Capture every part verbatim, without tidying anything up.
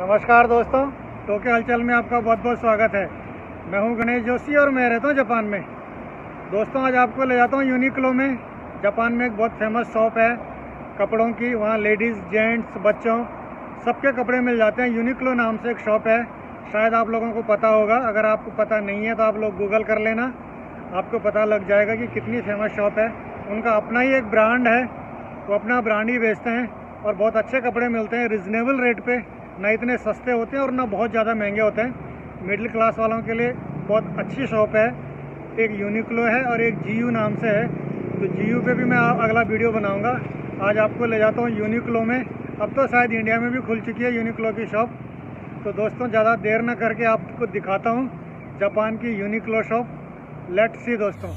नमस्कार दोस्तों, टोक्यो हलचल में आपका बहुत बहुत स्वागत है। मैं हूं गणेश जोशी और मैं रहता हूं जापान में। दोस्तों, आज आपको ले जाता हूं यूनिक्लो में। जापान में एक बहुत फेमस शॉप है कपड़ों की। वहां लेडीज़, जेंट्स, बच्चों सबके कपड़े मिल जाते हैं। यूनिक्लो नाम से एक शॉप है, शायद आप लोगों को पता होगा। अगर आपको पता नहीं है तो आप लोग गूगल कर लेना, आपको पता लग जाएगा कि कितनी फेमस शॉप है। उनका अपना ही एक ब्रांड है, वो अपना ब्रांड ही बेचते हैं और बहुत अच्छे कपड़े मिलते हैं रिजनेबल रेट पे। ना इतने सस्ते होते हैं और ना बहुत ज़्यादा महंगे होते हैं। मिडिल क्लास वालों के लिए बहुत अच्छी शॉप है। एक यूनिक्लो है और एक जीयू नाम से है। तो जीयू पे भी मैं अगला वीडियो बनाऊंगा। आज आपको ले जाता हूँ यूनिक्लो में। अब तो शायद इंडिया में भी खुल चुकी है यूनिक्लो की शॉप। तो दोस्तों, ज़्यादा देर ना करके आपको दिखाता हूँ जापान की यूनिक्लो शॉप। लेट्स सी दोस्तों।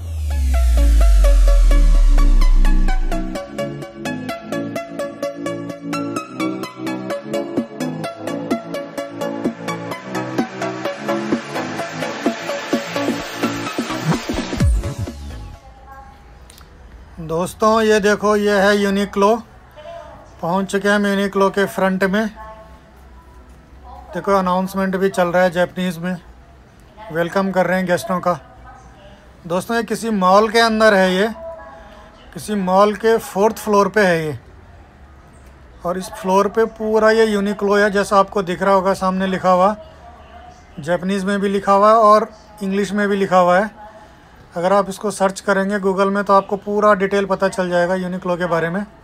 दोस्तों, ये देखो, ये है यूनिक्लो। पहुंच चुके हैं हम यूनिक्लो के फ्रंट में। देखो, अनाउंसमेंट भी चल रहा है जापानीज़ में। वेलकम कर रहे हैं गेस्टों का। दोस्तों, ये किसी मॉल के अंदर है। ये किसी मॉल के फोर्थ फ्लोर पे है ये। और इस फ्लोर पे पूरा ये यूनिक्लो है, जैसा आपको दिख रहा होगा सामने लिखा हुआ। जापानीज़ में भी लिखा हुआ है और इंग्लिश में भी लिखा हुआ है। अगर आप इसको सर्च करेंगे गूगल में तो आपको पूरा डिटेल पता चल जाएगा यूनिक्लो के बारे में।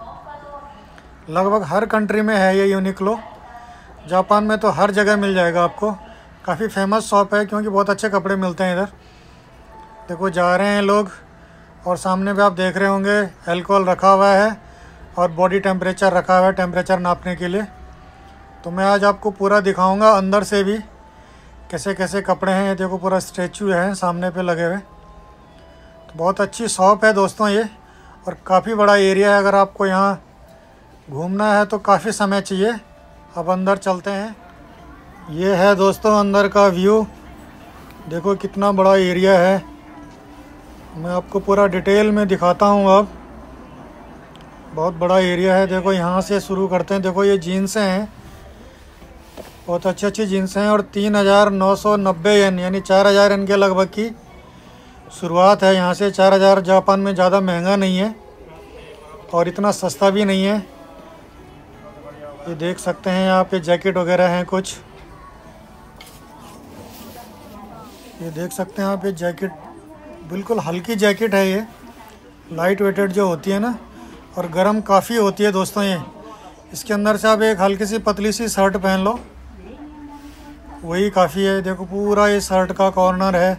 लगभग हर कंट्री में है ये यूनिक्लो। जापान में तो हर जगह मिल जाएगा आपको। काफ़ी फेमस शॉप है क्योंकि बहुत अच्छे कपड़े मिलते हैं इधर। देखो, जा रहे हैं लोग और सामने पे आप देख रहे होंगे अल्कोहल रखा हुआ है और बॉडी टेम्परेचर रखा हुआ है, टेम्परेचर नापने के लिए। तो मैं आज आपको पूरा दिखाऊँगा अंदर से भी कैसे कैसे कपड़े हैं। ये देखो, पूरा स्टैचू है सामने पे लगे हुए। तो बहुत अच्छी शॉप है दोस्तों ये, और काफ़ी बड़ा एरिया है। अगर आपको यहाँ घूमना है तो काफ़ी समय चाहिए। अब अंदर चलते हैं। ये है दोस्तों अंदर का व्यू। देखो कितना बड़ा एरिया है। मैं आपको पूरा डिटेल में दिखाता हूँ अब। बहुत बड़ा एरिया है। देखो, यहाँ से शुरू करते हैं। देखो, ये जीन्सें हैं, बहुत अच्छी अच्छी जीन्सें हैं। और तीन हज़ार नौ सौ नब्बे येन यानी चार हज़ार येन के लगभग की शुरुआत है यहाँ से। चार हज़ार जापान में ज़्यादा महंगा नहीं है और इतना सस्ता भी नहीं है। ये देख सकते हैं यहाँ पे जैकेट वगैरह हैं कुछ। ये देख सकते हैं यहाँ पे जैकेट, बिल्कुल हल्की जैकेट है ये, लाइट वेटेड जो होती है ना, और गर्म काफ़ी होती है दोस्तों ये। इसके अंदर से आप एक हल्की सी पतली सी शर्ट पहन लो, वही काफ़ी है। देखो, पूरा ये शर्ट का कॉर्नर है।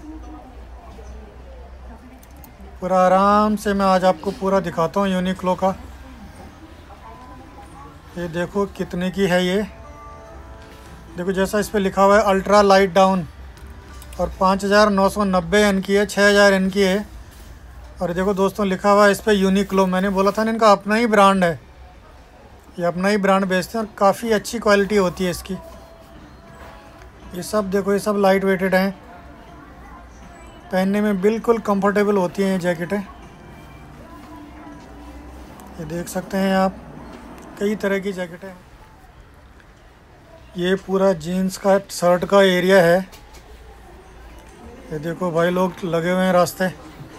पूरा आराम से मैं आज आपको पूरा दिखाता हूँ यूनिक्लो का। ये देखो कितने की है ये। देखो, जैसा इस पे लिखा हुआ है अल्ट्रा लाइट डाउन, और पाँच हज़ार नौ सौ नब्बे एन की है, छः हज़ार एन की है। और देखो दोस्तों, लिखा हुआ है इस पे यूनिक्लो। मैंने बोला था ना, इनका अपना ही ब्रांड है। ये अपना ही ब्रांड बेचते हैं और काफ़ी अच्छी क्वालिटी होती है इसकी। ये सब देखो, ये सब लाइट वेटेड हैं, पहनने में बिल्कुल कंफर्टेबल होती हैं ये जैकेटें। ये देख सकते हैं आप, कई तरह की जैकेटें हैं। ये पूरा जीन्स का शर्ट का एरिया है। ये देखो भाई, लोग लगे हुए हैं रास्ते।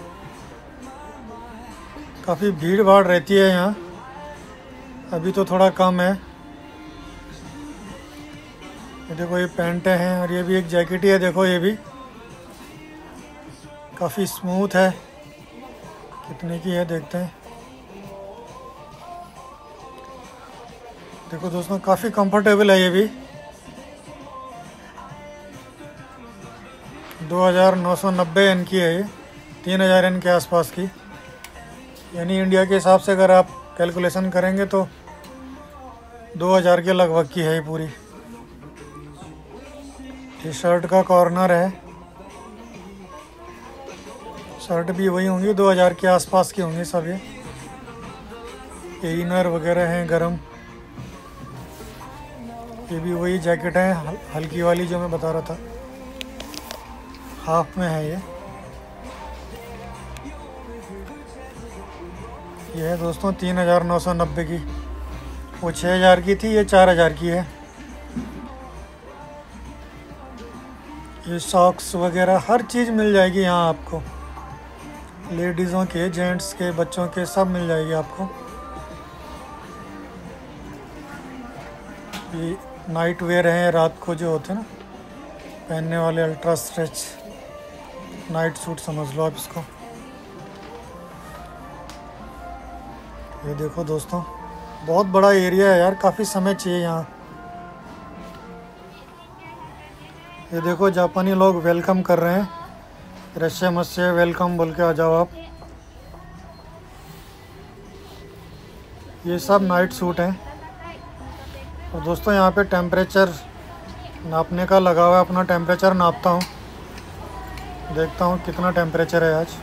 काफ़ी भीड़ भाड़ रहती है यहाँ, अभी तो थोड़ा कम है। ये देखो, ये पैंटें हैं और ये भी एक जैकेट ही है। देखो, ये भी काफ़ी स्मूथ है। कितने की है देखते हैं। देखो दोस्तों, काफ़ी कंफर्टेबल है ये भी। दो हज़ार नौ सौ नब्बे एन की है ये, तीन हज़ार एन के आसपास की। यानी इंडिया के हिसाब से अगर आप कैलकुलेशन करेंगे तो दो हज़ार के लगभग की है ये पूरी। ये शर्ट का कॉर्नर है। शर्ट भी वही होंगी, दो हज़ार के आसपास की होंगी सब। ये ये इनर वगैरह हैं गरम। ये भी वही जैकेट है, हल, हल्की वाली जो मैं बता रहा था, हाफ में है ये। ये है दोस्तों तीन हज़ार नौ सौ नब्बे की। वो छः हज़ार की थी, ये चार हज़ार की है। ये सॉक्स वगैरह हर चीज़ मिल जाएगी यहाँ आपको, लेडीज़ों के, जेंट्स के, बच्चों के, सब मिल जाएगी आपको। ये नाइट वेयर हैं, रात को जो होते हैं ना पहनने वाले, अल्ट्रा स्ट्रेच नाइट सूट समझ लो आप इसको। ये देखो दोस्तों, बहुत बड़ा एरिया है यार, काफ़ी समय चाहिए यहाँ। ये देखो जापानी लोग वेलकम कर रहे हैं, रश्य मस्से वेलकम बोल के आ जाओ आप। ये सब नाइट सूट हैं। और दोस्तों यहाँ पे टेम्परेचर नापने का लगा हुआ है, अपना टेम्परेचर नापता हूँ, देखता हूँ कितना टेम्परेचर है आज।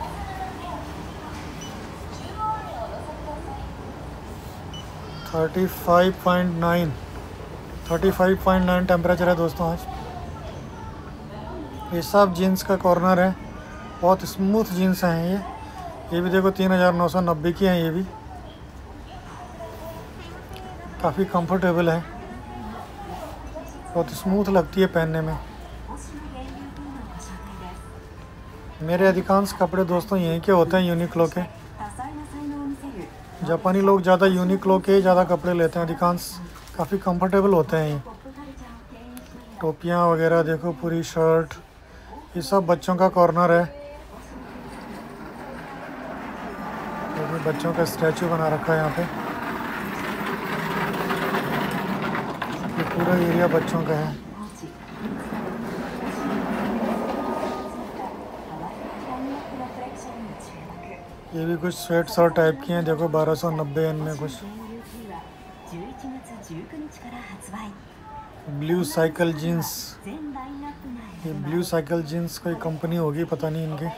Thirty five point nine thirty five point nine temperature है दोस्तों आज। ये सब जीन्स का कॉर्नर है, बहुत स्मूथ जीन्स हैं ये ये भी देखो तीन हज़ार नौ सौ नब्बे की हैं। ये भी काफ़ी कंफर्टेबल है, बहुत स्मूथ लगती है पहनने में। मेरे अधिकांश कपड़े दोस्तों यहीं के होते हैं, यूनिक्लो के। जापानी लोग ज़्यादा यूनिक्लो के ज़्यादा कपड़े लेते हैं अधिकांश, काफ़ी कंफर्टेबल होते हैं ये। टोपियाँ वगैरह देखो, पूरी शर्ट, ये सब बच्चों का कॉर्नर है। ये भी बच्चों का स्टैचू बना रखा है यहाँ पे। ये पूरा एरिया बच्चों का है। ये भी कुछ स्वेट शर्ट टाइप की हैं, देखो बारह सौ नब्बे इनमें कुछ। ब्लू साइकिल जीन्स, ये ब्लू साइकिल जीन्स कोई कंपनी होगी, पता नहीं इनकी।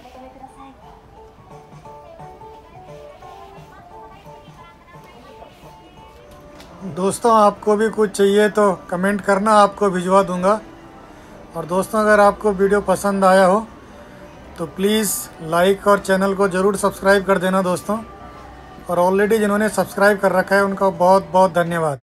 दोस्तों आपको भी कुछ चाहिए तो कमेंट करना, आपको भिजवा दूंगा। और दोस्तों अगर आपको वीडियो पसंद आया हो तो प्लीज़ लाइक और चैनल को ज़रूर सब्सक्राइब कर देना दोस्तों। और ऑलरेडी जिन्होंने सब्सक्राइब कर रखा है उनका बहुत बहुत धन्यवाद।